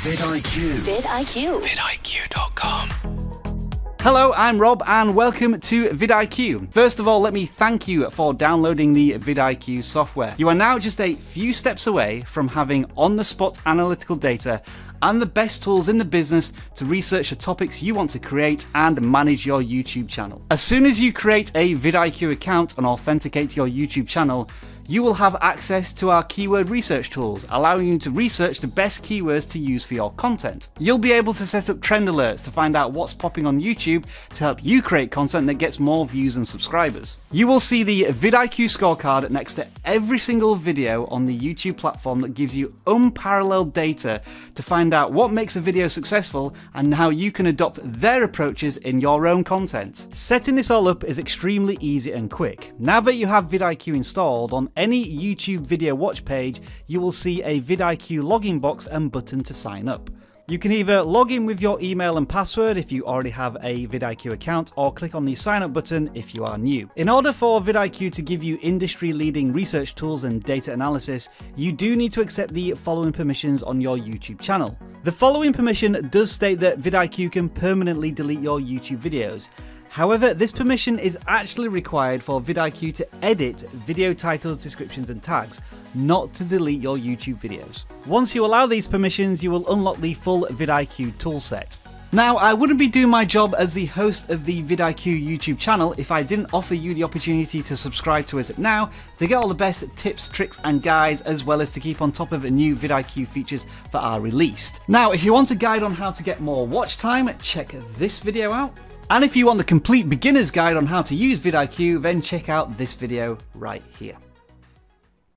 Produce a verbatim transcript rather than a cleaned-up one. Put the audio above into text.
vidIQ. vidIQ. vid I Q dot com. Hello, I'm Rob and welcome to vidIQ. First of all, let me thank you for downloading the vidIQ software. You are now just a few steps away from having on-the-spot analytical data and the best tools in the business to research the topics you want to create and manage your YouTube channel. As soon as you create a vidIQ account and authenticate your YouTube channel, you will have access to our keyword research tools, allowing you to research the best keywords to use for your content. You'll be able to set up trend alerts to find out what's popping on YouTube to help you create content that gets more views and subscribers. You will see the vidIQ scorecard next to every single video on the YouTube platform that gives you unparalleled data to find out what makes a video successful and how you can adopt their approaches in your own content. Setting this all up is extremely easy and quick. Now that you have vidIQ installed, on any YouTube video watch page, you will see a vidIQ login box and button to sign up. You can either log in with your email and password if you already have a vidIQ account, or click on the sign up button if you are new. In order for vidIQ to give you industry-leading research tools and data analysis, you do need to accept the following permissions on your YouTube channel. The following permission does state that vidIQ can permanently delete your YouTube videos. However, this permission is actually required for vidIQ to edit video titles, descriptions and tags, not to delete your YouTube videos. Once you allow these permissions, you will unlock the full vidIQ toolset. Now, I wouldn't be doing my job as the host of the vidIQ YouTube channel if I didn't offer you the opportunity to subscribe to us now to get all the best tips, tricks and guides, as well as to keep on top of new vidIQ features that are released. Now, if you want a guide on how to get more watch time, check this video out. And if you want the complete beginner's guide on how to use vidIQ, then check out this video right here.